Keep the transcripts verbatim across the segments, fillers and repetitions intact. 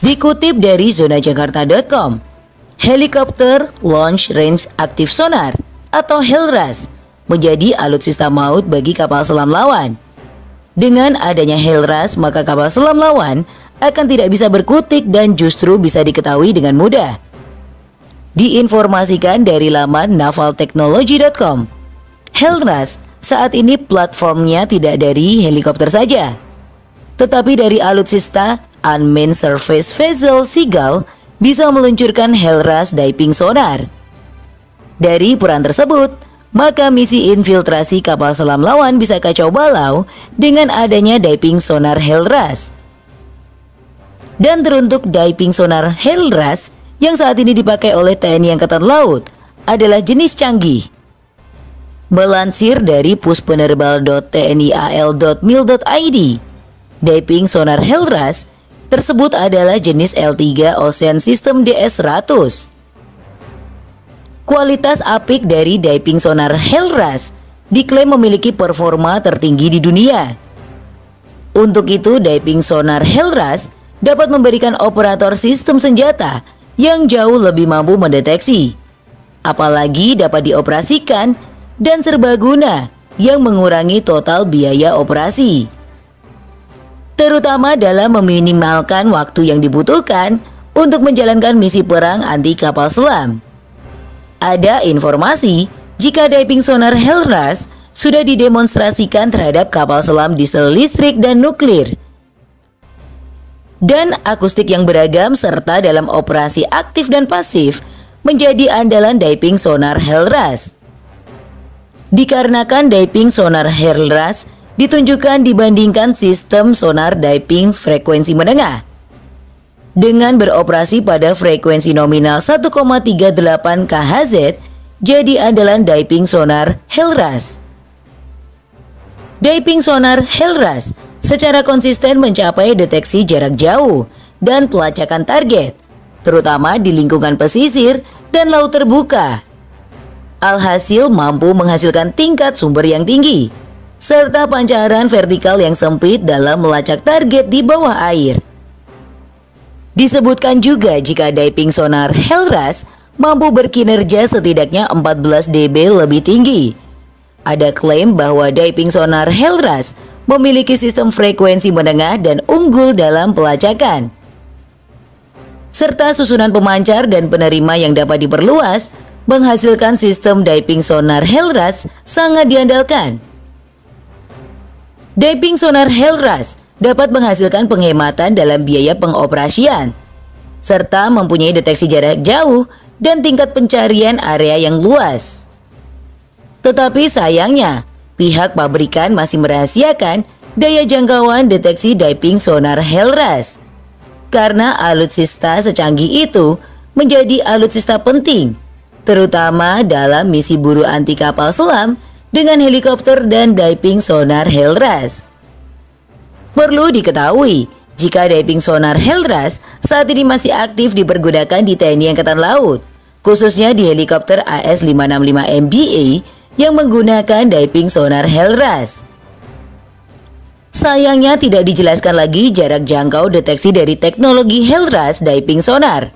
Dikutip dari zona jakarta titik com, Helicopter Launch Range Active Sonar atau HELRAS menjadi alutsista maut bagi kapal selam lawan. Dengan adanya HELRAS, maka kapal selam lawan akan tidak bisa berkutik dan justru bisa diketahui dengan mudah. Diinformasikan dari laman naval technology titik com, HELRAS saat ini platformnya tidak dari helikopter saja, tetapi dari alutsista Unmanned Surface Vessel Seagull bisa meluncurkan HELRAS Diving Sonar. Dari peran tersebut, maka misi infiltrasi kapal selam lawan bisa kacau balau dengan adanya diving sonar HELRAS. Dan teruntuk diving sonar HELRAS yang saat ini dipakai oleh T N I Angkatan Laut adalah jenis canggih. Melansir dari puspenerbal titik tni al titik mil titik i d, diving sonar HELRAS tersebut adalah jenis L tiga Ocean System D S seratus. Kualitas apik dari diving sonar HELRAS diklaim memiliki performa tertinggi di dunia. Untuk itu, diving sonar HELRAS dapat memberikan operator sistem senjata yang jauh lebih mampu mendeteksi, apalagi dapat dioperasikan dan serbaguna yang mengurangi total biaya operasi, terutama dalam meminimalkan waktu yang dibutuhkan untuk menjalankan misi perang anti kapal selam. Ada informasi jika diving sonar HELRAS sudah didemonstrasikan terhadap kapal selam diesel listrik dan nuklir, dan akustik yang beragam serta dalam operasi aktif dan pasif menjadi andalan diving sonar HELRAS. Dikarenakan diving sonar HELRAS ditunjukkan dibandingkan sistem sonar diving frekuensi menengah dengan beroperasi pada frekuensi nominal satu koma tiga delapan kilohertz, jadi andalan diving sonar HELRAS. Diving sonar HELRAS secara konsisten mencapai deteksi jarak jauh dan pelacakan target, terutama di lingkungan pesisir dan laut terbuka. Alhasil mampu menghasilkan tingkat sumber yang tinggi serta pancaran vertikal yang sempit dalam melacak target di bawah air. Disebutkan juga jika diving sonar HELRAS mampu berkinerja setidaknya empat belas decibel lebih tinggi. Ada klaim bahwa diving sonar HELRAS memiliki sistem frekuensi menengah dan unggul dalam pelacakan, serta susunan pemancar dan penerima yang dapat diperluas, menghasilkan sistem diving sonar HELRAS sangat diandalkan. Diving sonar HELRAS dapat menghasilkan penghematan dalam biaya pengoperasian, serta mempunyai deteksi jarak jauh dan tingkat pencarian area yang luas. Tetapi sayangnya, pihak pabrikan masih merahasiakan daya jangkauan deteksi diving sonar HELRAS, karena alutsista secanggih itu menjadi alutsista penting, terutama dalam misi buru anti kapal selam dengan helikopter dan diving sonar HELRAS. Perlu diketahui, jika diving sonar HELRAS saat ini masih aktif dipergunakan di T N I Angkatan Laut, khususnya di helikopter A S lima enam lima M B A yang menggunakan diving sonar HELRAS. Sayangnya tidak dijelaskan lagi jarak jangkau deteksi dari teknologi HELRAS diving sonar.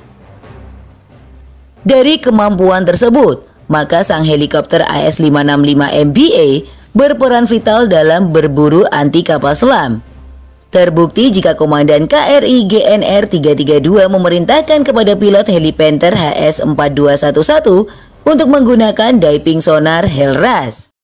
Dari kemampuan tersebut, maka sang helikopter A S lima enam lima M B A berperan vital dalam berburu anti kapal selam. Terbukti jika Komandan K R I G N R tiga tiga dua memerintahkan kepada pilot Helipanther H S empat dua satu satu untuk menggunakan diving sonar HELRAS.